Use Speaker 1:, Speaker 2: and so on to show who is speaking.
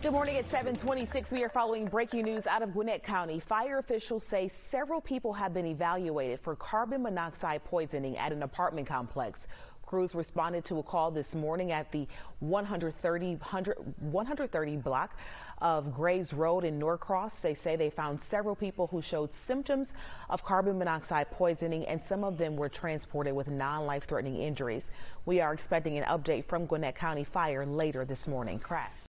Speaker 1: Good morning at 7:26. We are following breaking news out of Gwinnett County. Fire officials say several people have been evaluated for carbon monoxide poisoning at an apartment complex. Crews responded to a call this morning at the 130 block of Graves Road in Norcross. They say they found several people who showed symptoms of carbon monoxide poisoning, and some of them were transported with non-life-threatening injuries. We are expecting an update from Gwinnett County Fire later this morning. Crack.